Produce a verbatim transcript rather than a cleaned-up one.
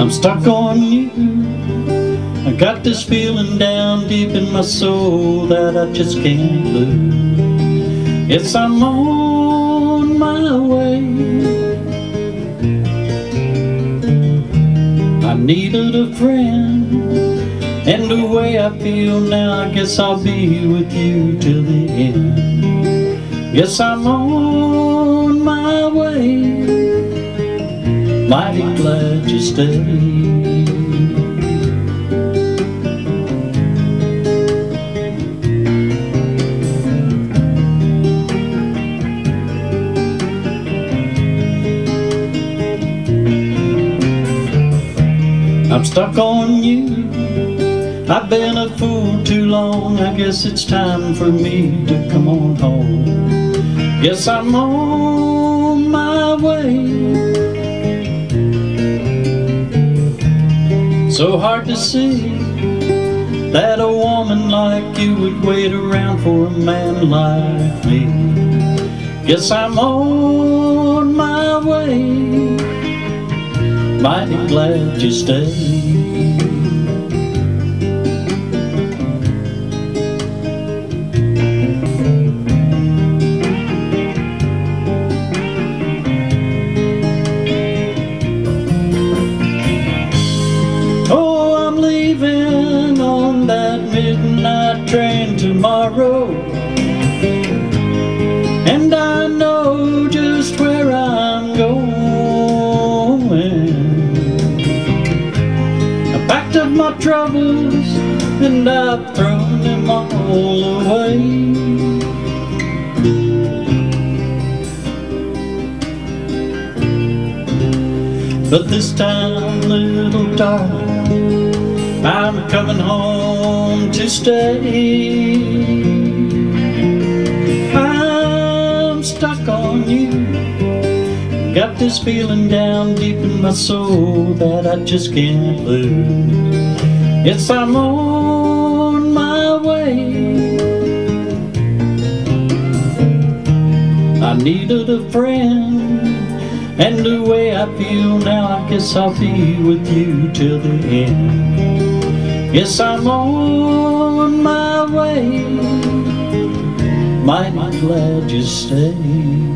I'm stuck on you. I got this feeling down deep in my soul that I just can't lose. Yes, I'm on my way. I needed a friend, and the way I feel now, I guess I'll be with you till the end. Yes, I'm on my way. Mighty glad you stayed. I'm stuck on you. I've been a fool too long. I guess it's time for me to come on home. Yes, I'm on my way. So hard to see that a woman like you would wait around for a man like me. Yes, I'm on my way. Mighty glad you stayed. Oh, I'm leaving on that midnight train tomorrow, and I know just where I'm going. I packed up my troubles and I've thrown them all away. But this time, little darling, I'm coming home to stay. I'm stuck on you. Got this feeling down deep in my soul that I just can't lose. Yes, I'm on my way. I needed a friend, and the way I feel now, I guess I'll be with you till the end. Yes, I'm on my way. Mighty glad you stayed.